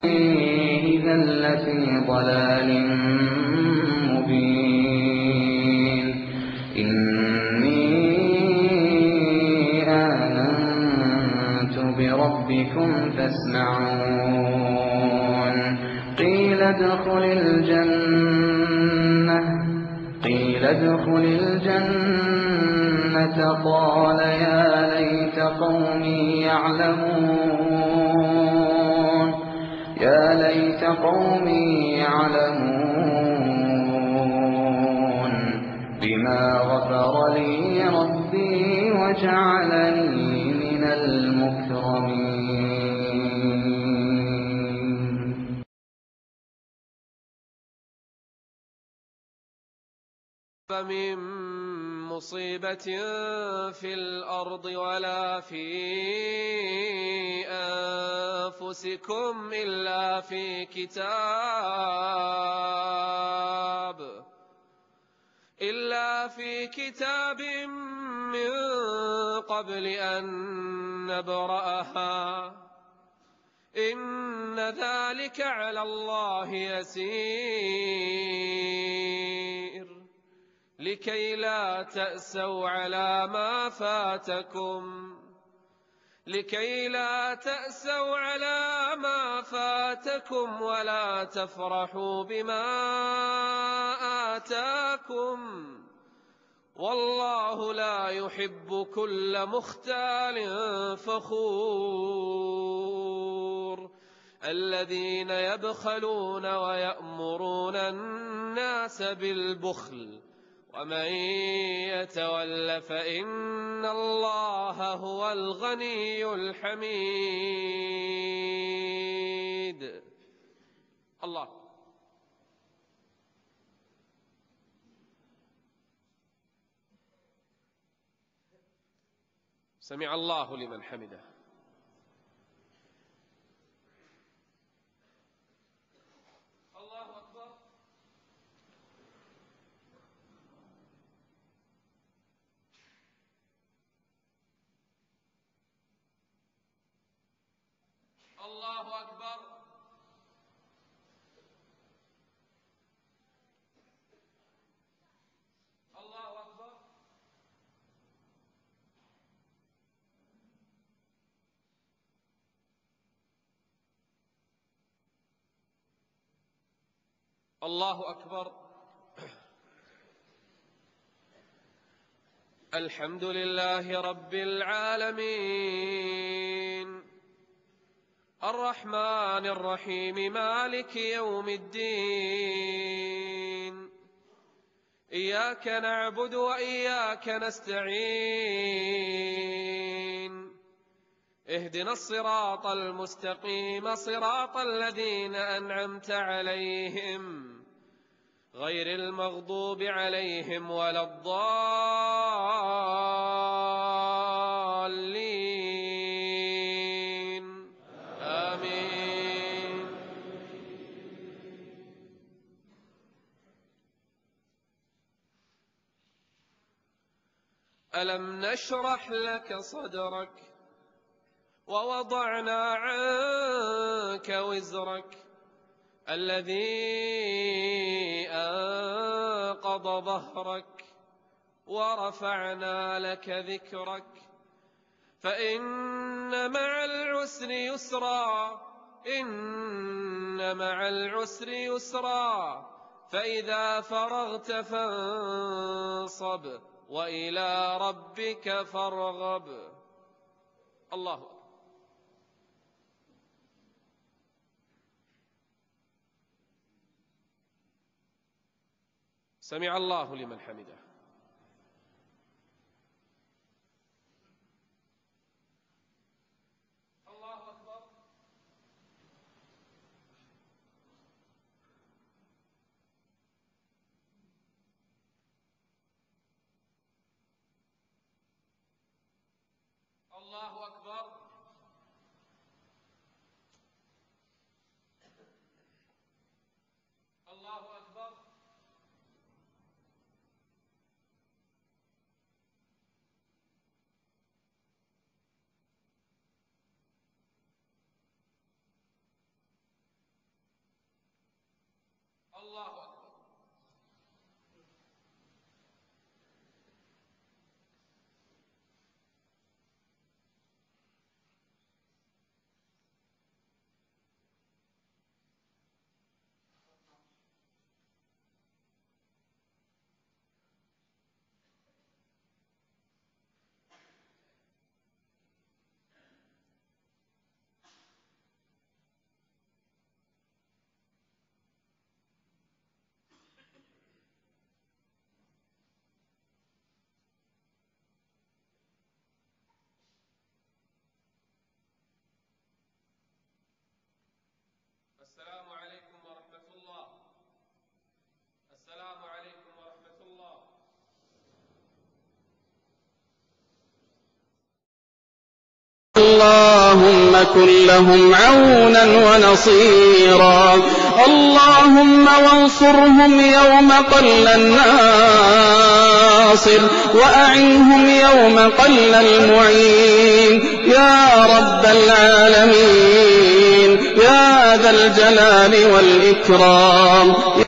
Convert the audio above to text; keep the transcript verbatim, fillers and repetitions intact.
إِذًا لَّفِي ضَلَالٍ مُّبِينٍ إِنِّي آمَنتُ بِرَبِّكُمْ فَاسْمَعُونِ قِيلَ ادْخُلِ الْجَنَّةَ قَالَ يَا لَيْتَ قَوْمِي يَعْلَمُونَ يَا لَيْتَ قَوْمِي يَعْلَمُونَ بِمَا غَفَرَ لِي رَبِّي وَجَعَلَنِي مِنَ الْمُكْرَمِينَ. فَمِن مُّصِيبَةٍ فِي الْأَرْضِ وَلَا فِي أَنفُسِكُمْ إِلَّا فِي كِتَابٍ إِلَّا فِي كِتَابٍ مِّن قَبْلِ أَن نَّبْرَأَهَا ۚ إِنَّ ذَلِكَ عَلَى اللَّهِ يَسِيرٌ لكي لا تأسوا على ما فاتكم لكي لا تأسوا على ما فاتكم ولا تفرحوا بما آتاكم والله لا يحب كل مختال فخور الذين يبخلون ويأمرون الناس بالبخل ومن يتول فإن الله هو الغني الحميد. الله. سمع الله لمن حمده. الله أكبر. الله أكبر. الله أكبر. الحمد لله رب العالمين الرحمن الرحيم مالك يوم الدين إياك نعبد وإياك نستعين اهدنا الصراط المستقيم صراط الذين أنعمت عليهم غير المغضوب عليهم ولا الضالين آمين. ألم نشرح لك صدرك ووضعنا عنك وزرك الذي أنقض ظهرك ورفعنا لك ذكرك فإن مع العسر يسرا إن مع العسر يسرا فإذا فرغت فانصب وإلى ربك فارغب. الله أكبر. سمع الله لمن حمده. الله أكبر. الله أكبر. الله أكبر. السلام عليكم ورحمة الله. اللهم كن لهم عونا ونصيرا، اللهم وانصرهم يوم قل الناصر، وأعنهم يوم قل المعين، يا رب العالمين، يا ذا الجلال والإكرام.